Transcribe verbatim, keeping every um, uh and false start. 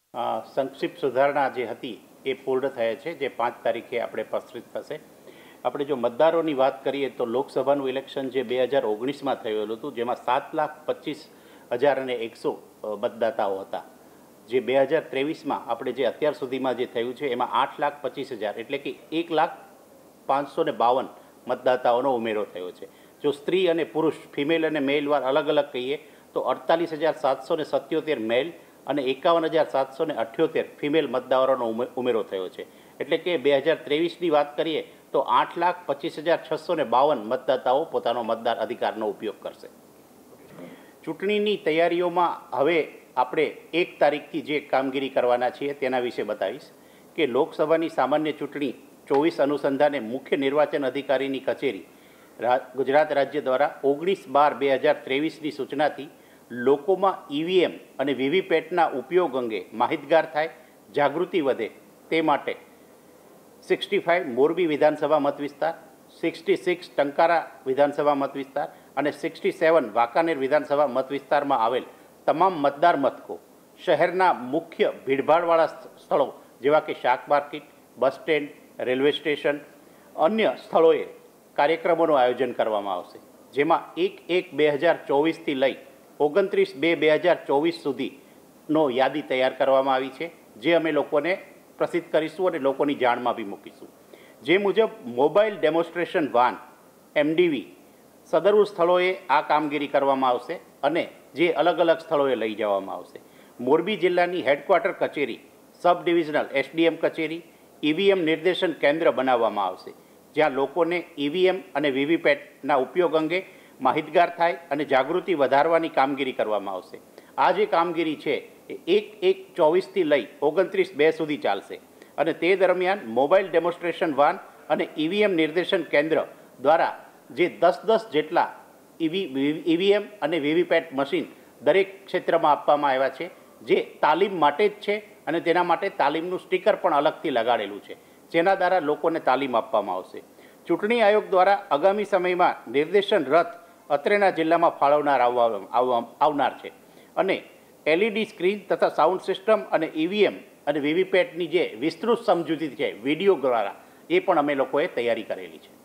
સંક્ષિપ્ત સુધારણા જે હતી એ પૂર્ણ થયા છે, જે પાંચ તારીખે આપણે પ્રસ્તુત થશે. આપણે જો મતદારોની વાત કરીએ તો લોકસભાનું ઇલેક્શન જે બે હજાર ઓગણીસમાં થયેલું હતું, જેમાં સાત લાખ પચીસ હજાર અને એકસો મતદાતાઓ હતા. જે બે હજાર ત્રેવીસમાં આપણે જે અત્યાર સુધીમાં જે થયું છે એમાં આઠ લાખ પચીસ હજાર એટલે કે એક લાખ પાંચસો ને બાવન મતદાતાઓનો ઉમેરો થયો છે. જો સ્ત્રી અને પુરુષ ફિમેલ અને મેલ વાર અલગ અલગ કહીએ તો અડતાલીસ હજાર સાતસો ને સત્યોતેર મેલ અને એકાવન હજાર સાતસો ને અઠ્યોતેર ફિમેલ મતદારોનો ઉમેરો થયો છે. એટલે કે બે હજાર ત્રેવીસની વાત કરીએ તો આઠ લાખ પચીસ હજાર છસો ને બાવન મતદાતાઓ પોતાનો મતદાર અધિકારનો ઉપયોગ કરશે. ચૂંટણીની તૈયારીઓમાં હવે આપણે એક તારીખથી જે કામગીરી કરવાના છીએ તેના વિશે બતાવીશ કે લોકસભાની સામાન્ય ચૂંટણી ચોવીસ અનુસંધાને મુખ્ય નિર્વાચન અધિકારીની કચેરી ગુજરાત રાજ્ય દ્વારા ઓગણીસ બાર બે હજાર ત્રેવીસની સૂચનાથી લોકોમાં ઈવીએમ અને વીવીપેટના ઉપયોગ અંગે માહિતગાર થાય, જાગૃતિ વધે તે માટે સિક્સટી ફાઇવ મોરબી વિધાનસભા મત વિસ્તાર, સિક્સટી સિક્સ ટંકારા વિધાનસભા મત વિસ્તાર અને સિક્સટી સેવન વાંકાનેર વિધાનસભા મત વિસ્તારમાં આવેલ તમામ મતદાર મથકો, શહેરના મુખ્ય ભીડભાડવાળા સ્થળો જેવા કે શાક market, bus stand, railway station, અન્ય સ્થળોએ કાર્યક્રમોનું આયોજન કરવામાં આવશે. જેમાં એક એક બે હજાર ચોવીસથી લઈ ઓગણત્રીસ બે બે હજાર ચોવીસ સુધીનો યાદી તૈયાર કરવામાં આવી છે, જે અમે લોકોને પ્રસિદ્ધ કરીશું અને લોકોની જાણમાં બી મૂકીશું. જે મુજબ મોબાઈલ ડેમોન્સ્ટ્રેશન વાન એમડીવી સદરુ સ્થળોએ આ કામગીરી કરવામાં આવશે અને જે અલગ અલગ સ્થળોએ લઈ જવામાં આવશે. મોરબી જિલ્લાની હેડક્વાર્ટર કચેરી, સબ ડિવિઝનલ એસડીએમ કચેરી, ઈવીએમ નિર્દેશન કેન્દ્ર બનાવવામાં આવશે, જ્યાં લોકોને ઈવીએમ અને વીવીપેટના ઉપયોગ અંગે માહિતગાર થાય અને જાગૃતિ વધારવાની કામગીરી કરવામાં આવશે. આ જે કામગીરી છે એ એક એક ચોવીસથી લઈ ઓગણત્રીસ બે સુધી ચાલશે અને તે દરમિયાન મોબાઈલ ડેમોન્સ્ટ્રેશન વાન અને ઈવીએમ નિર્દેશન કેન્દ્ર દ્વારા જે દસ દસ જેટલા ઈવી ઈવીએમ અને વીવીપેટ મશીન દરેક ક્ષેત્રમાં આપવામાં આવ્યા છે, જે તાલીમ માટે જ છે અને તેના માટે તાલીમનું સ્ટીકર પણ અલગથી લગાડેલું છે, જેના દ્વારા લોકોને તાલીમ આપવામાં આવશે. ચૂંટણી આયોગ દ્વારા આગામી સમયમાં નિર્દેશન રથ અત્રેના જિલ્લામાં ફાળવનાર આવવા આવનાર છે અને એલઈડી સ્ક્રીન તથા સાઉન્ડ સિસ્ટમ અને ઈવીએમ અને વીવીપેટની જે વિસ્તૃત સમજૂતી છે વિડીયો દ્વારા એ પણ અમે લોકોએ તૈયારી કરેલી છે.